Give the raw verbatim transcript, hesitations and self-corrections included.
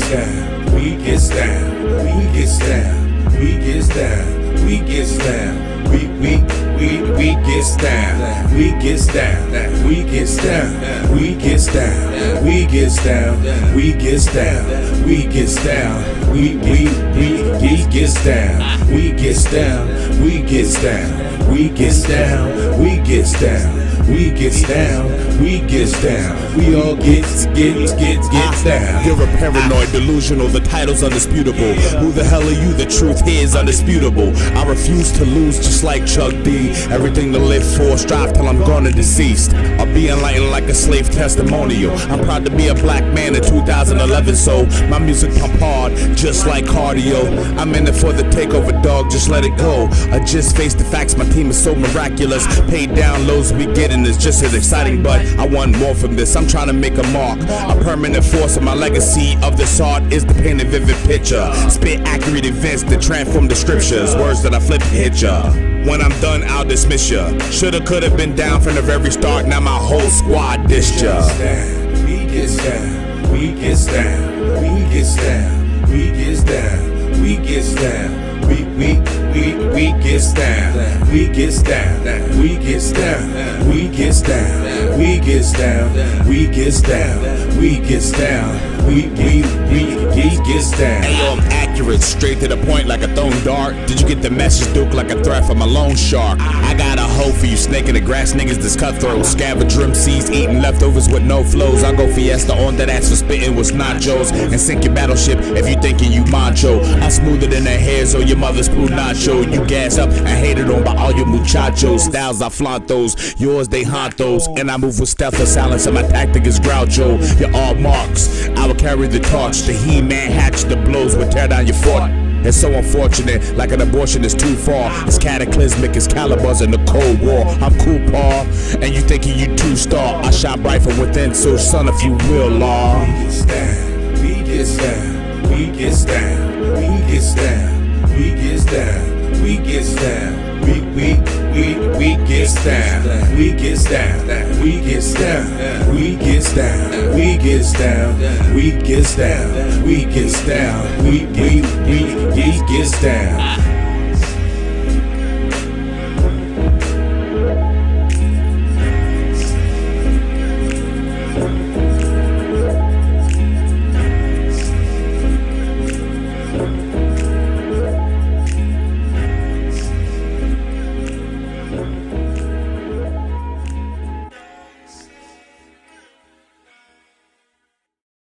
down, we gets down, we gets down, we gets down, we gets down. We we we we gets down, we gets down, we gets down, we gets down, we gets down, we gets down, we gets down, we we we we gets down, we gets down, we gets down, we gets down, we gets down, we gets down, we gets down, we all gets gets gets gets down. You're a paranoid, delusional, the title's undisputable. Who the hell are you? The truth here is undisputable. I refuse to lose, just like Chuck D. Everything to live for, strive till I'm gone and deceased. I'll be enlightened like a slave testimonial. I'm proud to be a black man in two thousand eleven, so my music pump hard, just like cardio. I'm in it for the takeover, dog, just let it go. I just face the facts, my team is so miraculous. Paid downloads we getting is just as exciting, but I want more from this. I'm trying to make a mark, a permanent force, and my legacy of this art is to paint a vivid picture. Spit accurate events that transform the scriptures, words that I flip and hit ya. When I'm done, I'll dismiss ya. Shoulda, coulda been down from the very start, now my whole squad dissed ya. We gets down, we gets down, we gets down, we gets down, we gets down. We we we we gets down, we gets down, we gets down, we gets down, we gets down, we gets down, we gets down, we we we we gets down. Hey yo, I'm accurate, straight to the point like a thrown dart. Did you get the message, Duke, like a threat from a loan shark? I got a hoe for you snake in the grass niggas that's cutthroat. Scavenger M Cs eating leftovers with no flows. I go fiesta on that ass for spitting with nachos and sink your battleship if you thinking you macho. I'm smoother than the hairs or your mother's poo nacho. You gas up and hated on by all your muchachos. Styles I flaunt those, yours they haunt those. And I move with stealth or silence and my tactic is Groucho. You're all marks, I will carry the torch. The He-Man hatch the blows will tear down your fort. It's so unfortunate, like an abortion is too far. It's cataclysmic, it's calibers in the Cold War. I'm cool, Paul, and you thinking you two-star. I shine bright from within, so son, if you will, law. We gets down, we gets down, we gets down, we gets down, we gets down, we gets down. We we we we gets down, we gets down, we gets down, we gets down, we gets down, we gets down, we gets down, we we we we gets down.